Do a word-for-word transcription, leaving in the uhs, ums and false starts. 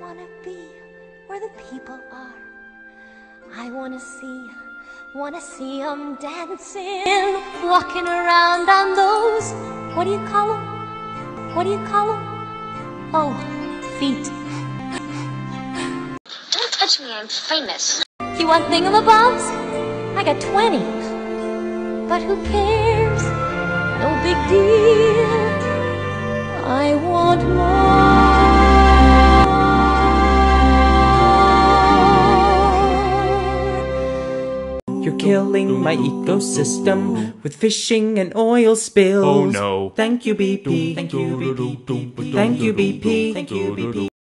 wanna be where the people are. I wanna see, wanna see 'em dancing, walking around on those, what do you call 'em? What do you call 'em? Oh, feet. Don't touch me, I'm famous. You want thingamabobs? I got twenty. But who cares? No big deal. I want more. You're killing my ecosystem with fishing and oil spills. Oh no. Thank you, B P. Thank you, B P. Thank you, B P. Thank you, B P.